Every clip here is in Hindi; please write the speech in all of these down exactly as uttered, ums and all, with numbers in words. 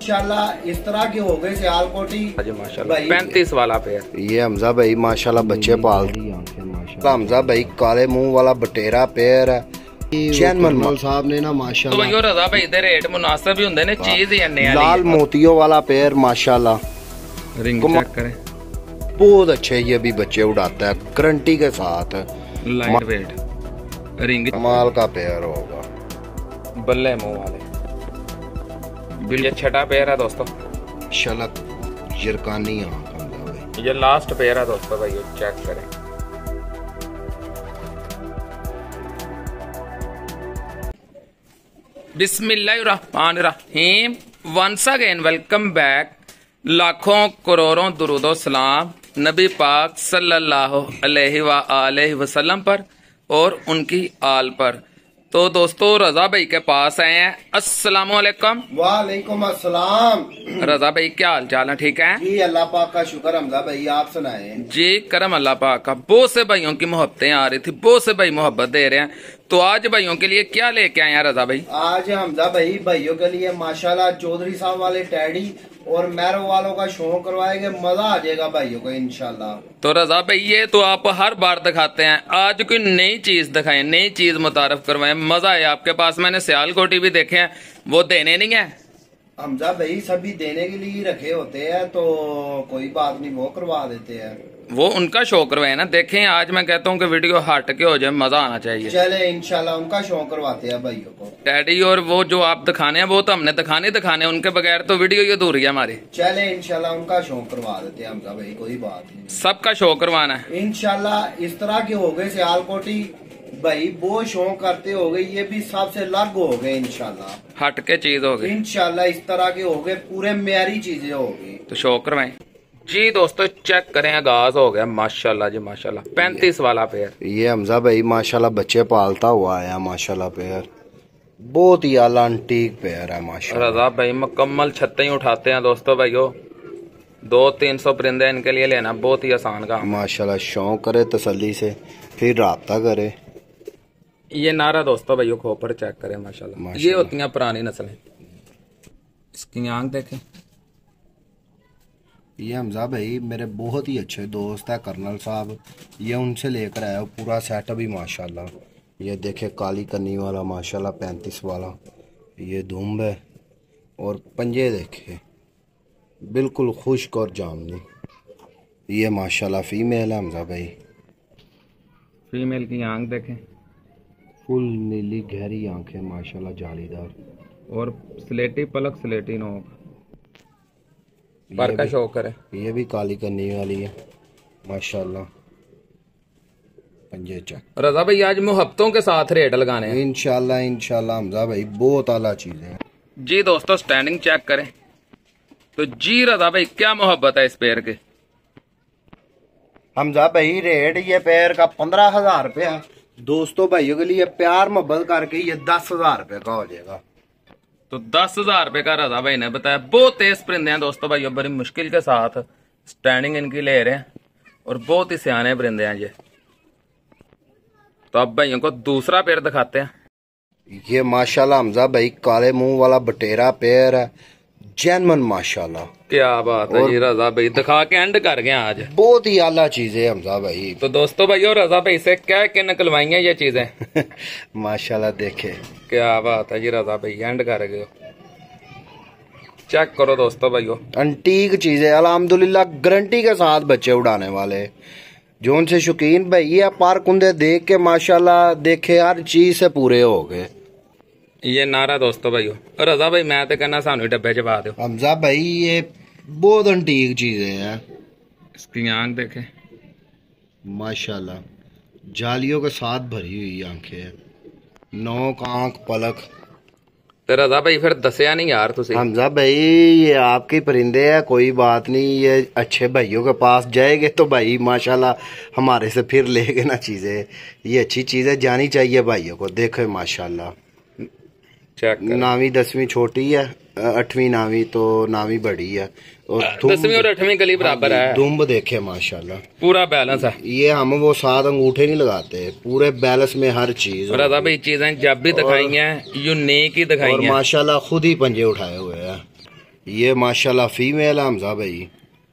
इंशाल्लाह इस तरह के हो गए सियालकोटी माशाल्लाह पैंतीस वाला पेयर। ये हमजा भाई माशाल्लाह बच्चे पालती माशाल्लाह। हमजा भाई काले मुंह वाला बटेरा पेयर है। चैनमन साहब ने ना माशाल्लाह। तो भाई रजा भाई दे रेट मुनासिब ही होंदे ने, चीज ही अन्ने वाली। लाल मोतियों वाला पेयर माशाल्लाह। रिंग चेक करें, बहुत अच्छे ये भी बच्चे उड़ाता है गारंटी के साथ। लाइट वेट रिंग कमाल का पेयर होगा। बल्ले मुंह वाले ये छठा पेयर है दोस्तों। शलक जिरकानी आंख। ये लास्ट पेयर है दोस्तों भाई, चेक करें। बिस्मिल्लाहिर्रहमानिर्रहीम। Once again welcome back. लाखों करोड़ों दुरूदो सलाम नबी पाक सल्लल्लाहु अलैहि वालैहि वसल्लम पर और उनकी आल पर। तो दोस्तों रजा भाई के पास आए हैं। अस्सलाम वालेकुम। वालेकुम अस्सलाम। रजा भाई क्या हाल चाल है? ठीक है जी, अल्लाह पाक का शुक्र। हमजा भाई आप सुनाए? जी करम अल्लाह पाक का। बहुत से भाइयों की मोहब्बतें आ रही थी, बहुत से भाई मोहब्बत दे रहे हैं। तो आज भाइयों के लिए क्या लेके आए हैं रजा भाई? आज हमजा भाई भाइयों के लिए माशाल्लाह चौधरी साहब वाले टैडी और मैरो वालों का शो करवाएंगे, मजा आ जाएगा भाइयों को इंशाल्लाह। तो रजा भाई ये तो आप हर बार दिखाते हैं, आज कोई नई चीज दिखाएं, नई चीज मुतारफ करवाएं, मजा है आपके पास। मैंने सियालकोटी भी देखे हैं, वो देने नहीं है? हमजा भाई सभी देने के लिए रखे होते हैं, तो कोई बात नहीं, वो करवा देते हैं। वो उनका शो करवाए ना। देखें आज मैं कहता हूँ कि वीडियो हट के हो जाए, मजा आना चाहिए। चले इंशाल्लाह उनका शो करवाते हैं भाइयों को। टैडी और वो जो आप दिखाने हैं वो तो हमने दिखाने दिखाने, उनके बगैर तो वीडियो ही अधूरी है हमारी। चले इंशाल्लाह उनका शो करवा देते हैं हमजा भाई, कोई बात नहीं। सबका शो करवाना है इंशाल्लाह। इस तरह के हो गए सियालकोटी भाई, वो शो करते हो गए, ये भी सबसे अलग हो गए इंशाल्लाह। हट के चीज हो गई इंशाल्लाह। इस तरह के हो गए, पूरे म्यारी चीजें हो गई, तो शो करवाएं जी। दोस्तों चेक करें, आगाज हो गया माशाल्लाह जी माशाल्लाह। पैंतीस वाला पेयर। ये हमजा भाई माशाल्लाह बच्चे पालता हुआ आया माशाल्लाह पेयर। बहुत ही आला अंटीक पेयर है माशाल्लाह। रजा भाई मुकम्मल छत्ते ही उठाते हैं दोस्तों भाइयों। दो तीन सौ परिंदे इनके लिए लेना बहुत ही आसान काम माशाल्लाह। शौक करे तसल्ली से, फिर राब्ता करे। ये नारा दोस्तों भाइयों खोपर चेक करें माशाल्लाह, माशाल्लाह। ये होती हैं पुरानी नस्लें। इसकी आंख देखें। ये हमजा भाई मेरे बहुत ही अच्छे दोस्त है कर्नल साहब, ये उनसे लेकर आया पूरा सेटअप ही माशाल्लाह। ये देखे काली कन्नी वाला माशाल्लाह पैंतीस वाला, ये दुम्ब है। और पंजे देखे बिल्कुल खुश्क और जामनी। ये माशाल्लाह फीमेल है हमजा भाई। फीमेल की आंख देखें, फुल नीली गहरी आंखें माशाल्लाह जालीदार, और स्लेटी पलक स्लेटी नोक पर का शौक करे। ये भी काली कन्नी वाली है माशाल्लाह। पंजे चेक। रजा भाई आज मोहब्बतों के साथ रेट लगाने हैं इंशाल्लाह इंशाल्लाह हमजा भाई, बहुत आला चीजें हैं जी। दोस्तों स्टैंडिंग चेक करें तो जी। रजा भाई क्या मोहब्बत है इस पेयर के? हमजा भाई रेट ये पेयर का पंद्रह हजार रुपया। दोस्तों भाइयों के लिए प्यार मोहब्बत करके ये दस हजार रुपये का हो जाएगा। तो दस हजार रुपये का रजा भाई ने बताया। बहुत तेज परिंदे हैं दोस्तों भाइयों, बड़ी मुश्किल के साथ स्टैंडिंग इनकी ले रहे हैं, और बहुत ही सियाने परिंदे हैं ये। तो अब भाइयों को दूसरा पेयर दिखाते हैं। ये माशाल्लाह हमजा भाई काले मुंह वाला बटेरा पेयर है, जैनमन माशाल्लाह। क्या बात है जी रजा भाई, दिखा के एंड कर गया आज। बहुत ही आला चीज है हमजा भाई। तो दोस्तों भाइयों रजा भाई से क्या के निकलवाई है ये चीजें माशाल्लाह देखे। क्या बात है जी रजा भाई, एंड कर गए। चेक करो दोस्तों भाइयों, अंटीक चीज है अल्हम्दुलिल्लाह, गारंटी के साथ बच्चे उड़ाने वाले। जो उनसे शौकीन भाई है पार कुंदे देख के माशाल्लाह देखे हर चीज से पूरे हो गए। ये नारा दोस्तों भाइयों। रजा भाई मैं तो कहना सानू डब्बे च पा दो। हमजा भाई ये बहुत अंटीक चीजें हैं। इसकी आंख देखे माशाल्लाह, जालियों के साथ भरी हुई आंखें हैं, नोक आंख पलक। तो रजा भाई फिर दसिया नहीं यार तुसी? हमजा भाई ये आपके परिंदे है, कोई बात नहीं, ये अच्छे भाइयों के पास जाएंगे तो भाई माशाल्लाह हमारे से फिर लेगे ना चीजें। ये अच्छी चीजें जानी चाहिए भाइयों को। देखो माशाल्लाह, नावी दसवीं छोटी है, अठवीं नावी तो नावी बड़ी है, और दसवीं और अठवीं गली बराबर है। दुम्ब देखे माशाल्लाह, पूरा बैलेंस है। ये हम वो सात अंगूठे नहीं लगाते, पूरे बैलेंस में हर चीज। रजा भाई चीजें जब भी दिखाई हैं यूनिक ही दिखाई हैं माशाल्लाह, खुद ही पंजे उठाए हुए हैं। ये माशाल्लाह फीमेल है हमजा भाई।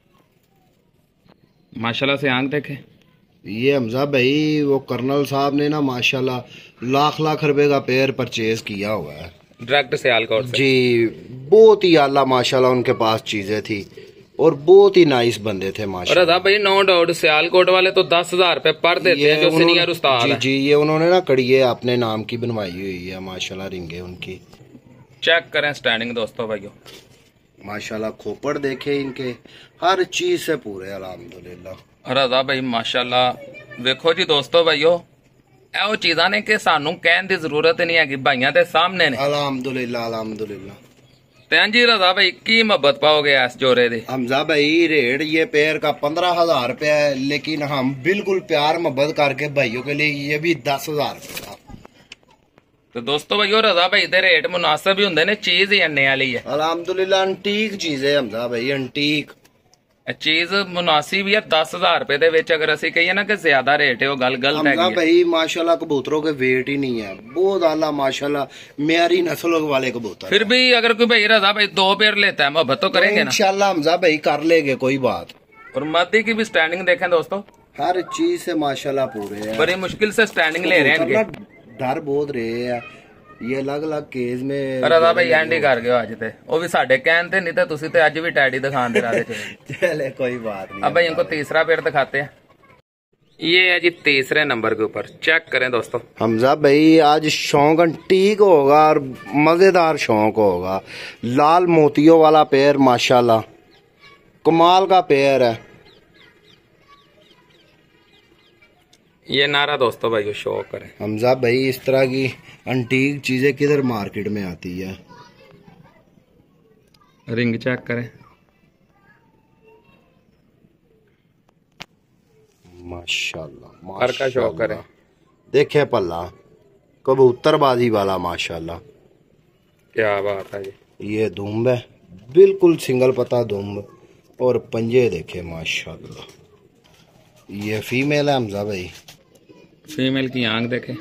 माशाल्लाह से आंख देखे। ये हमजा भाई वो कर्नल साहब ने ना माशाल्लाह लाख लाख रुपए का पेयर परचेज किया हुआ है डायरेक्ट सियालकोट से। जी, बहुत ही आला माशाल्लाह उनके पास चीजें थी और बहुत ही नाइस बंदे थे माशाल्लाह। रजा भाई नो डाउट सियालकोट वाले तो दस हजार रुपए पर देते हैं जो सीनियर उस्ताद जी है। जी, ये उन्होंने ना कड़िए अपने नाम की बनवाई हुई है माशाल्लाह, रिंगे उनकी। चेक करें स्टैंडिंग दोस्तों भाइयों, माशाल्लाह खोपड़ देखे इनके, हर चीज से पूरे अल्हम्दुलिल्लाह। रजा भाई माशाल्लाह देखो जी दोस्तों भाइयों, ਇਹੋ ਚੀਜ਼ਾਂ ਨੇ ਕਿ ਸਾਨੂੰ ਕਹਿਣ ਦੀ ਜ਼ਰੂਰਤ ਨਹੀਂ ਹੈਗੀ, ਭਾਈਆਂ ਦੇ ਸਾਹਮਣੇ ਨੇ। अल्हम्दुलिल्लाह अल्हम्दुलिल्लाह। ਤੇ ਜੀ रजा भाई की मोहब्बत पाओगे इस जोरे दी? हमजा भाई रेट ये पेयर का पंद्रह हजार रुपया है, लेकिन हम बिल्कुल प्यार मोहब्बत करके भाइयों के लिए ये भी दस हजार रुपये का। तो दोस्तों भाइयों रजा भाई दे रेट मुनासिब ही होंगे ने, चीज ही अन्ने वाली है। अल्हम्दुलिल्लाह अंटीक चीज है हमजा भाई, अंटीक चीज मुनासिब ही है। दस हजार रुपए दे विच अगर असं कहिए ना कि ज्यादा रेट है, वो गल गलत है भाई। माशाल्लाह कबूतरों के वेट ही नहीं है, बहुत आला माशाल्लाह म्यारी नस्लों वाले कबूतर। फिर भी अगर कोई भाई रजा भाई दो पेयर लेता है मोहब्बत तो करेंगे ना इंशाल्लाह हमजा भाई, कर लेंगे कोई बात। और मद्दी की भी स्टैंडिंग देखें दोस्तों, हर चीज से माशाल्लाह पूरे है। बड़ी मुश्किल से स्टैंडिंग ले रहे हैं इनके। डर बहुत रहे हैं ये अलग अलग केस में। रजा भाई एंड ही कर गए आज ते, वो भी साडे कहन ते, नहीं तो तुसी ते अज भी टैडी दिखाने रहे थे। चले कोई बात नहीं। अब भाई इनको तीसरा पेयर दिखाते हैं। ये है जी तीसरे नंबर के ऊपर, चेक करें दोस्तों। हमजा भाई आज शौक अंटीक होगा और मजेदार शौक होगा। लाल मोतियों वाला पेयर माशाल्लाह कमाल का पेयर है। ये नारा दोस्तों भाई शो करें। हमजा भाई इस तरह की अंटीक चीजें किधर मार्केट में आती है। रिंग चेक करें माशाल्लाह, पर का शो करें। देखे पल्ला कबूतरबाजी वाला माशाल्लाह, क्या बात है जी। ये दुम्ब है, बिल्कुल सिंगल पता दुम्ब, और पंजे देखे माशाल्लाह। ये फीमेल है हमजा भाई। फीमेल की आंख देखे।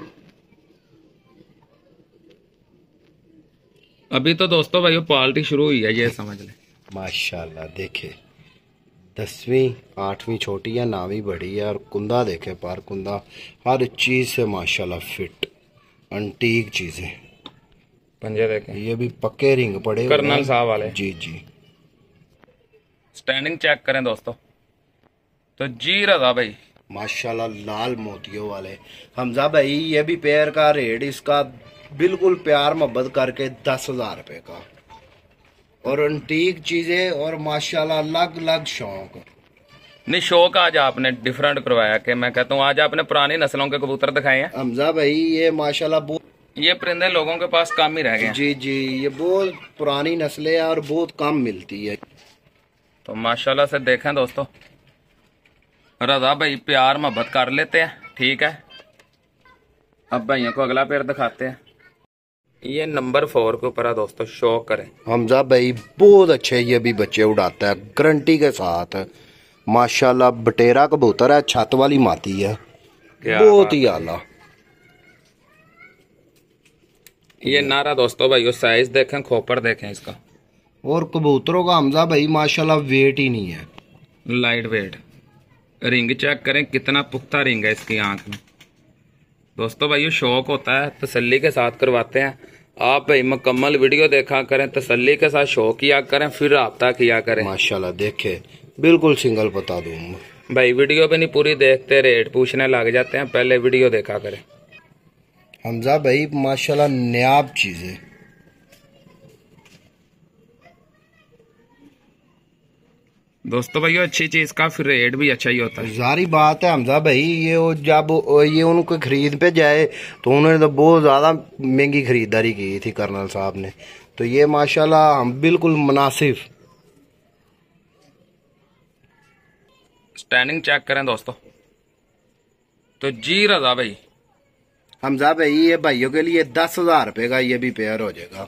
अभी तो दोस्तों भाई पार्टी शुरू हुई है, ये समझ ले। माशाल्लाह देखे दसवीं आठवीं छोटी है, नावी बड़ी है, और कुंदा देखे पार कुंदा, हर चीज से माशाल्लाह फिट अंटीक चीजें। पंजे देखे, ये भी पक्के रिंग पड़े कर्नल साहब वाले। जी जी। स्टैंडिंग चेक करें दोस्तों तो जी रजा भाई माशाल्लाह लाल मोतियों वाले। हमजा भाई ये भी पेयर का रेट इसका बिल्कुल प्यार मोहब्बत करके दस हजार रुपये का, और अंटीक चीजें और माशाल्लाह अलग अलग शौक। नहीं शौक आज आपने डिफरेंट करवाया कि मैं कहता हूँ आज आपने पुरानी नस्लों के कबूतर दिखाए हैं। हमजा भाई ये माशाल्लाह बहुत, ये परिंदे लोगों के पास कम ही रह गए। जी जी, ये बहुत पुरानी नस्लें हैं और बहुत कम मिलती है। तो माशाल्लाह से देखें दोस्तों, रजा भाई प्यार मोहब्बत कर लेते हैं, ठीक है। अब भाइयों को अगला पेयर दिखाते हैं। ये नंबर फोर के ऊपर है दोस्तों, शो करें। हमजा भाई बहुत अच्छे ये भी बच्चे उड़ाता है गारंटी के साथ माशाल्लाह। बटेरा कबूतर है, छत वाली माती है, बहुत ही आला। ये नारा दोस्तों भाई साइज देखें, खोपड़ देखें इसका, और कबूतरों का हमजा भाई माशाल्लाह वेट ही नहीं है, लाइट वेट। रिंग चेक करें कितना पुख्ता रिंग है इसकी आंख में। दोस्तों भाई शौक होता है, तसल्ली के साथ करवाते हैं। आप भाई मुकम्मल वीडियो देखा करें, तसल्ली के साथ शौक किया करें, फिर राब्ता किया करें। माशाल्लाह देखे बिल्कुल सिंगल बता दूंगा भाई। वीडियो भी नहीं पूरी देखते, रेट पूछने लग जाते हैं, पहले वीडियो देखा करें। हमजा भाई माशाल्लाह नायाब चीजें। दोस्तों भाई अच्छी चीज का फिर रेट भी अच्छा ही होता है। जारी बात है हमजा भाई, ये वो जब ये उनको खरीद पे जाए तो उन्होंने तो बहुत ज्यादा महंगी खरीदारी की थी कर्नल साहब ने, तो ये माशाल्लाह हम बिल्कुल मुनासिब। स्टैंडिंग चेक करें दोस्तों तो जी रजा भाई। हमजा भाई ये भाइयों के लिए दस हजार रुपये का ये भी पेयर हो जाएगा।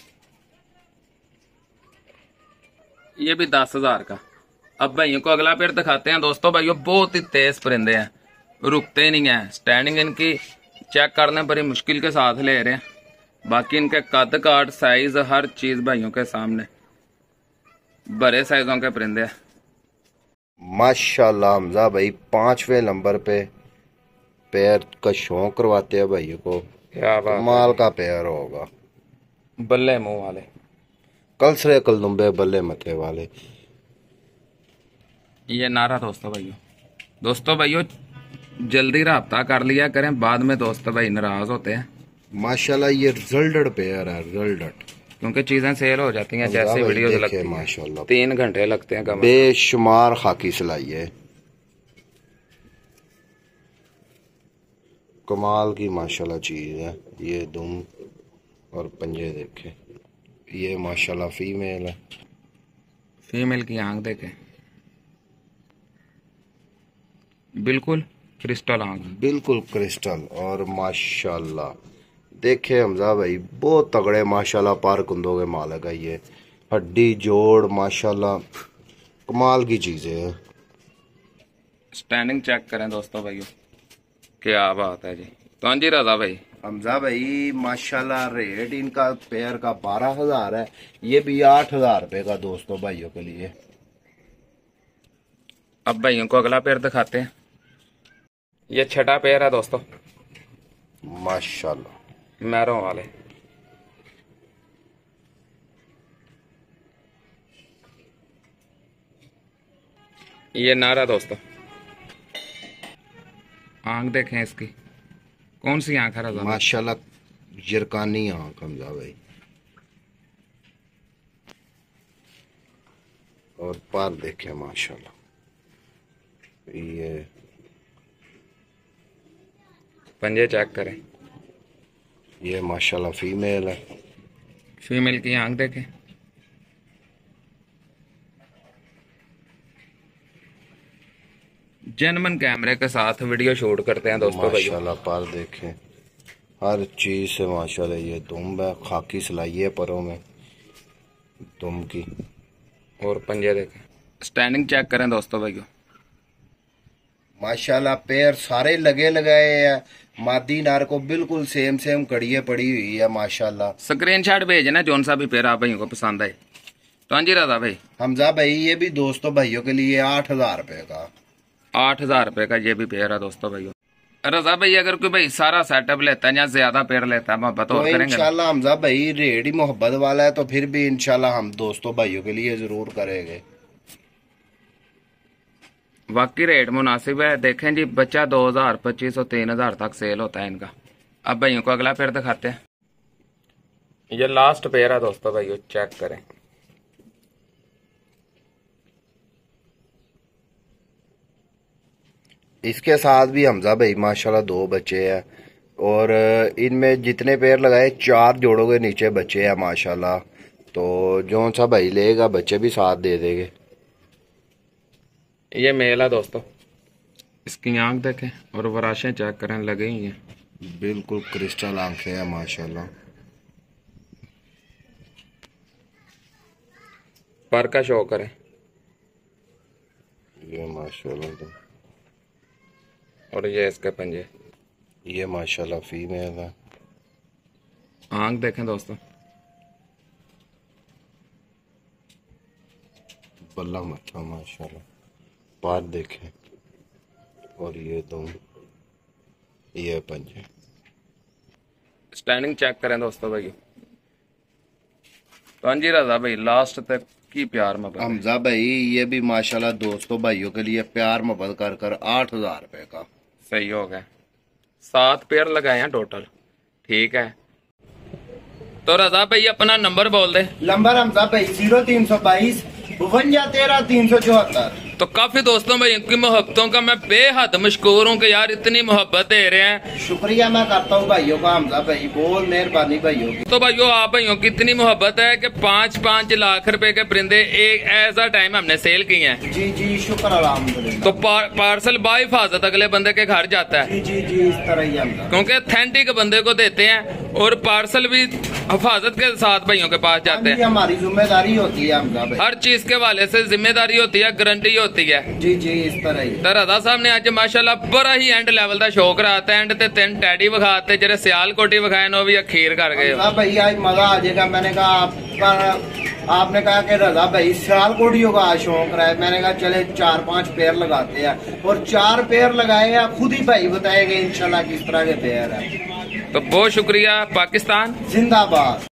ये भी दस हजार का। अब भाइयों को अगला पेयर दिखाते हैं दोस्तों। भाइयों बहुत ही तेज परिंदे हैं, रुकते नहीं है। स्टैंडिंग इनकी चेक करने बड़ी मुश्किल के साथ ले रहे हैं, बाकी इनके कद काट साइज हर चीज भाइयों के सामने। बड़े साइजों के परिंदे हैं। माशाल्लाह हमजा भाई पांचवे नंबर पे पैर का शौक करवाते हैं भाई को। क्या बात माल का पैर होगा, बल्ले मुंह वाले, कलसरे कलदुम्बे बल्ले मथे वाले। ये नारा दोस्तों भाइयों, दोस्तों भाइयों जल्दी राब्ता कर लिया करें, बाद में दोस्त भाई नाराज होते हैं। माशाल्लाह ये रिजल्टेड पेयर है, रिजल्टेड, क्योंकि चीजें सेल हो जाती हैं जैसे वीडियो लगती है। माशाल्लाह तीन घंटे लगते हैं कम। बेशुमार खाकी सिलाई है, कमाल की माशाल्लाह चीज है। ये दुम और पंजे देखे, ये माशाल्लाह फीमेल है। फीमेल की आंख देखे, बिल्कुल क्रिस्टल आंख, बिल्कुल क्रिस्टल। और माशाल्लाह देखे हमजा भाई बहुत तगड़े माशाल्लाह पार कुंदों के मालक है। ये हड्डी जोड़ माशाल्लाह कमाल की चीजें हैं। स्टैंडिंग चेक करें दोस्तों भाइयों, क्या बात है जी। तो हाँ जी रजा भाई, हमजा भाई माशाल्लाह रेट इनका पेयर का बारह हजार है, ये भी आठ हजार रुपए का दोस्तों भाइयों के लिए। अब भाइयों को अगला पेयर दिखाते हैं। ये छठा पेयर है दोस्तों, माशाल्लाह मैरों वाले। ये नारा दोस्तों, आंख देखें इसकी, कौन सी आंख है रजा? माशाल्लाह जरकानी आंख हमजा भाई। और पार देखे माशाल्लाह, ये पंजे चेक करें, ये माशाल्लाह फीमेल है। फीमेल की आंख देखें, जेनमन कैमरे के साथ वीडियो शूट करते हैं दोस्तों भाई। माशाल्लाह पार देखें, हर चीज से माशाल्लाह। ये दुम है, खाकी सिलाई है परों में दुम की। और पंजे देखें, स्टैंडिंग चेक करें दोस्तों भाइयों, माशाल्लाह पैर सारे लगे लगाए हैं। मादी नार को बिल्कुल सेम सेम कड़िए पड़ी हुई है माशाल्लाह। स्क्रीनशॉट भेजना जोन सा भी पेयर आप भाइयों को पसंद आए। तो हाँ जी रजा भाई, हमजा भाई ये भी दोस्तों भाइयों के लिए आठ हजार रुपए का, आठ हजार रुपए का ये भी पेयर है दोस्तों भाइयों। रजा भाई अगर कोई भाई सारा सेटअप लेता है या ज्यादा पेयर लेता है मोहब्बत तो और करेंगे इंशाल्लाह हमजा भाई रेट ही मोहब्बत वाला है, तो फिर भी इंशाल्लाह हम दोस्तों भाइयों के लिए जरूर करेंगे। वाकई रेट मुनासिब है। देखें जी बच्चा दो हजार पच्चीस सौ तीन हजार तक सेल होता है इनका। अब भाइयों को अगला पेयर दिखाते हैं। ये लास्ट पेयर है दोस्तों भाइयों, चेक करें। इसके साथ भी हमजा भाई माशाल्लाह दो बच्चे हैं, और इनमें जितने पेयर लगाए चार जोड़ों के नीचे बच्चे हैं माशाल्लाह। तो जो सा भाई लेगा बच्चे भी साथ दे देंगे। ये मेल है दोस्तों, इसकी आंख देखें और वराशें चेक करें, लगे ही हैं, बिल्कुल क्रिस्टल आंखें हैं माशाल्लाह। पर का शो करें, ये माशाल्लाह तो, और ये इसके पंजे, ये माशाल्लाह फीमेल है। आंख देखें दोस्तों, बल्ला मथा माशाल्लाह। पार देखें, और ये दो, ये पंजे। स्टैंडिंग चेक करें दोस्तों भाई। तो हाँ जी रजा भाई लास्ट तक की प्यार मोहब्बत। हमजा भाई ये भी माशाल्लाह दोस्तों भाइयों के लिए प्यार मोहब्बत कर कर आठ हजार रुपए का सही हो गया। सात पेयर लगाए हैं टोटल, ठीक है। तो रजा भाई अपना नंबर बोल दे। नंबर हमजा भाई जीरो तीन सौ बाईस बवंजा तेरह तीन सौ चौहत्तर। तो काफी दोस्तों भाई इनकी मोहब्बतों का मैं बेहद मशकूर हूँ कि यार इतनी मोहब्बत दे रहे हैं। शुक्रिया मैं करता हूँ भाइयों का, हमजा भाई बहुत मेहरबानी भाइयों की। तो भाइयों आप भाइयों की इतनी मोहब्बत है कि पाँच पाँच लाख रुपए के परिंदे एक ऐसा टाइम हमने सेल किए हैं। जी जी शुक्र अल्हम्दुलिल्लाह। तो पार, पार्सल बाई हिफाजत अगले बंदे के घर जाता है, जी जी जी इस तरह ही हमजा, क्योंकि अथेंटिक बंदे को देते हैं और पार्सल भी हिफाजत के साथ भाइयों के पास जाते हैं। हमारी जिम्मेदारी होती है हमजा भाई, हर चीज के वाले से जिम्मेदारी होती है, गारंटी होती है। जी जी इस तरह ही। तो रजा साहब ने अज माशाल्लाह बड़ा ही एंड लेवल का शो कराता है। एंड ते तीन टैडी विखाते, जेरे सियालकोटी विखाए नो भी अखीर कर गए। हाँ भाई आज मजा आ जाएगा। मैंने कहा आपका आपने कहा कि रजा भाई सियालकोटियों का शौक रहा है, मैंने कहा चले चार पांच पेड़ लगाते हैं, और चार पेड़ लगाए हैं। खुद ही भाई बताएंगे इंशाल्लाह किस तरह के पेड़ है। तो बहुत शुक्रिया। पाकिस्तान जिंदाबाद।